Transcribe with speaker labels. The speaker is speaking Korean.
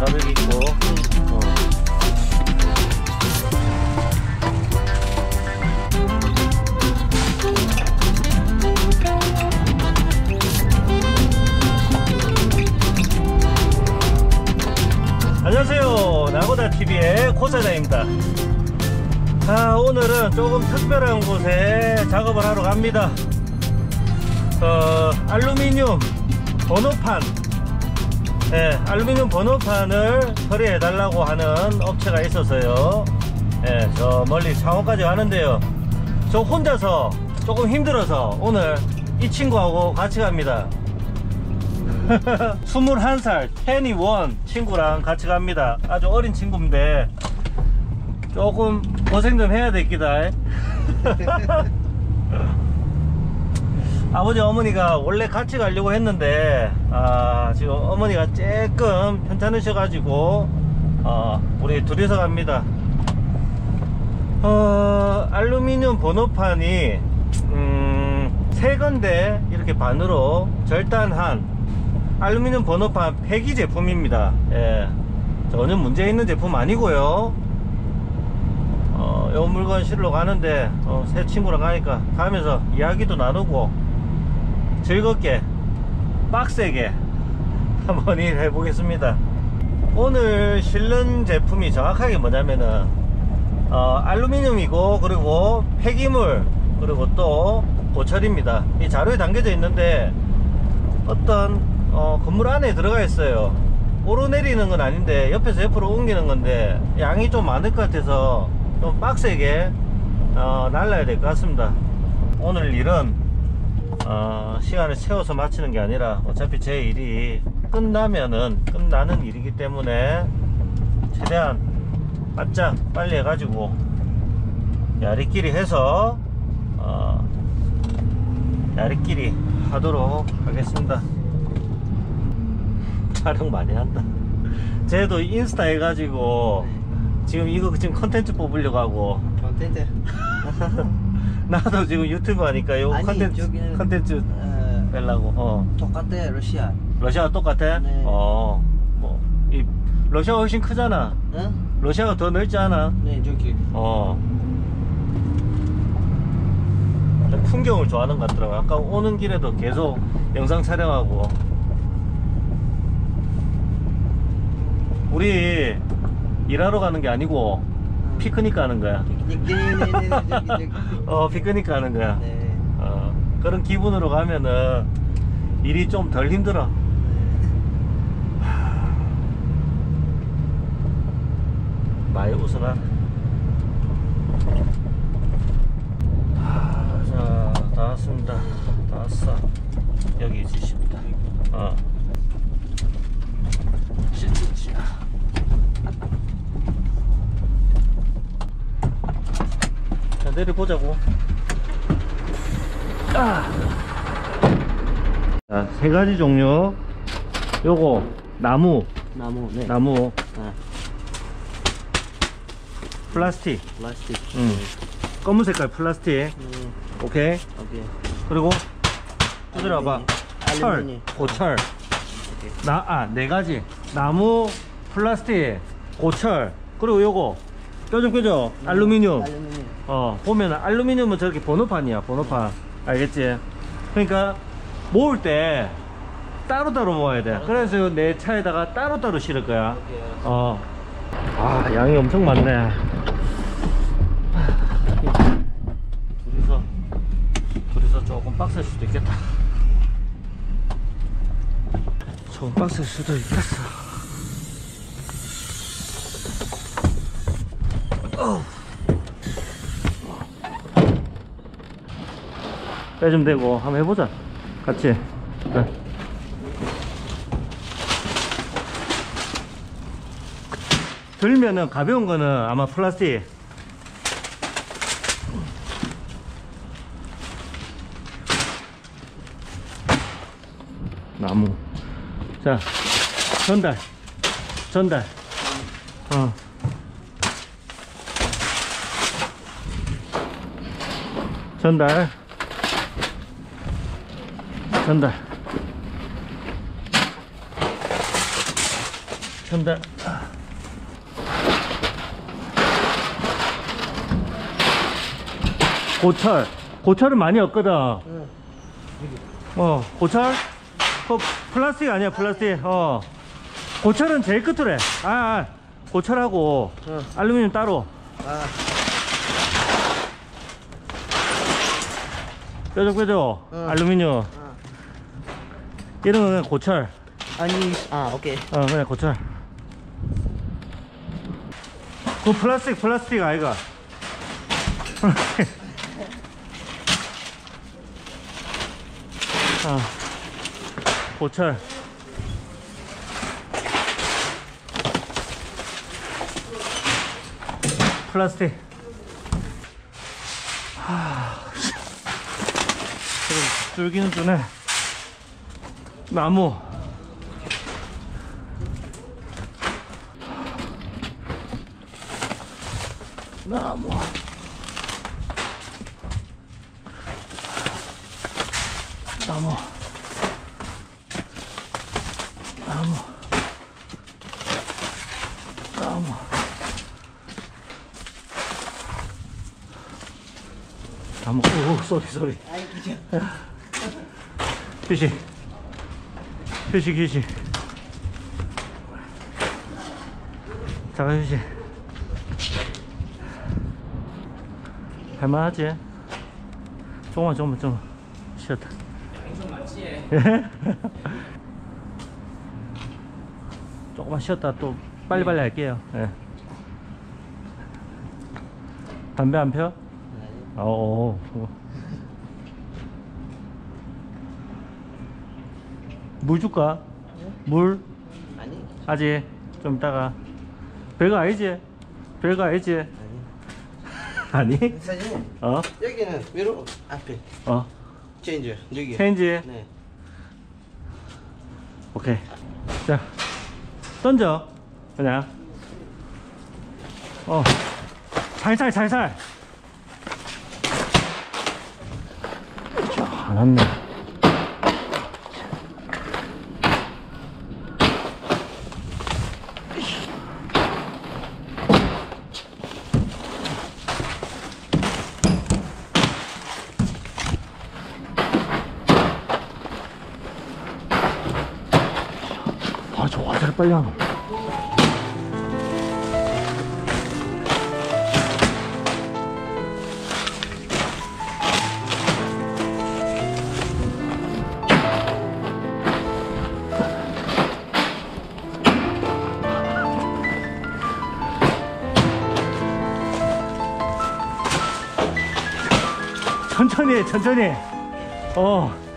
Speaker 1: 가득 있고. 안녕하세요, 나고다TV의 고사장입니다. 오늘은 조금 특별한 곳에 작업을 하러 갑니다. 알루미늄 번호판, 알루미늄 번호판을 처리해 달라고 하는 업체가 있어서요. 저 멀리 창원까지 가는데요. 저 혼자서 조금 힘들어서 오늘 이 친구하고 같이 갑니다. 21살 21 친구랑 같이 갑니다. 아주 어린 친구인데 조금 고생 좀 해야 되겠다. 아버지 어머니가 원래 같이 가려고 했는데 지금 어머니가 조금 편찮으셔 가지고 우리 둘이서 갑니다. 알루미늄 번호판이 새 건데 이렇게 반으로 절단한 알루미늄 번호판 폐기 제품입니다. 전혀 문제 있는 제품 아니고요. 요 물건 실러 가는데 새 친구랑 가니까 가면서 이야기도 나누고 즐겁게 빡세게 한번 일해 보겠습니다. 오늘 실는 제품이 정확하게 뭐냐면은 알루미늄이고, 그리고 폐기물, 그리고 또 고철입니다. 이 자료에 담겨져 있는데 어떤 건물 안에 들어가 있어요. 오르내리는 건 아닌데 옆에서 옆으로 옮기는 건데 양이 좀 많을 것 같아서 좀 빡세게 날라야 될 것 같습니다. 오늘 일은 시간을 채워서 마치는 게 아니라 어차피 제 일이 끝나면은 끝나는 일이기 때문에 최대한 바짝 빨리 해가지고 야리끼리 해서 야리끼리 하도록 하겠습니다. 촬영 많이 한다. 쟤도 인스타 해가지고 지금 이거 지금 컨텐츠 뽑으려고 하고.
Speaker 2: 컨텐츠?
Speaker 1: 나도 지금 유튜브 하니까 이거 컨텐츠 빼려고.
Speaker 2: 똑같아.
Speaker 1: 러시아가 똑같아?
Speaker 2: 네.
Speaker 1: 뭐 이 러시아가 훨씬 크잖아.
Speaker 2: 응?
Speaker 1: 러시아가 더 넓지 않아?
Speaker 2: 네, 저기.
Speaker 1: 풍경을 좋아하는 것 같더라고. 아까 오는 길에도 계속 영상 촬영하고. 우리 일하러 가는 게 아니고 피크닉 가는 거야. 피크닉 가는 거야.
Speaker 2: 네.
Speaker 1: 그런 기분으로 가면은 일이 좀 덜 힘들어. 많이 웃어나. 자, 다 왔습니다. 다 왔어. 여기 있으십니다. 자, 내려보자고. 자, 세 가지 종류. 요거 나무.
Speaker 2: 네.
Speaker 1: 나무. 플라스틱. 검은 색깔 플라스틱. 오케이. 그리고 두드려봐. 철. 고철. 네 가지. 나무, 플라스틱, 고철. 그리고 요거 껴줘. 알루미늄. 보면 알루미늄은 저렇게 번호판이야. 번호판. 알겠지? 그러니까 모을 때 따로따로 모아야 돼. 그래서 내 차에다가 따로따로 실을 거야. 양이 엄청 많네. 둘이서 조금 빡셀 수도 있겠다. 조금 빡셀 수도 있겠어. 빼주면 되고 한번 해보자. 같이. 들면은 가벼운 거는 아마 플라스틱. 나무. 자, 전달. 전달. 전달. 전달. 고철은 많이 없거든. 고철? 플라스틱 아니야, 플라스틱. 고철은 제일 끝으로 해. 고철하고 알루미늄 따로. 뾰족 알루미늄. 이런 거는 고철.
Speaker 2: 아니, 오케이.
Speaker 1: 그냥 고철. 그 플라스틱 아이가. 고철. 플라스틱. 줄기는 주네. 나무. 나무. 오, 소리.
Speaker 2: 아이, 그죠.
Speaker 1: 휴식. 잠깐 휴식. 할만하지? 조금만 쉬었다.
Speaker 2: 좀 많지?
Speaker 1: 조금만 쉬었다 또 빨리빨리 할게요. 예. 담배 안 펴? 물 줄까? 물?
Speaker 2: 아니.
Speaker 1: 아직 좀 이따가. 별거 아니지? 아니?
Speaker 2: 사장님, 여기는 위로 앞에 체인지. 여기.
Speaker 1: 체인지?
Speaker 2: 네.
Speaker 1: 오케이. 자, 던져. 그냥. 살살. 자, 안 왔네. 저 화살을 빨리 하노. 천천히 해.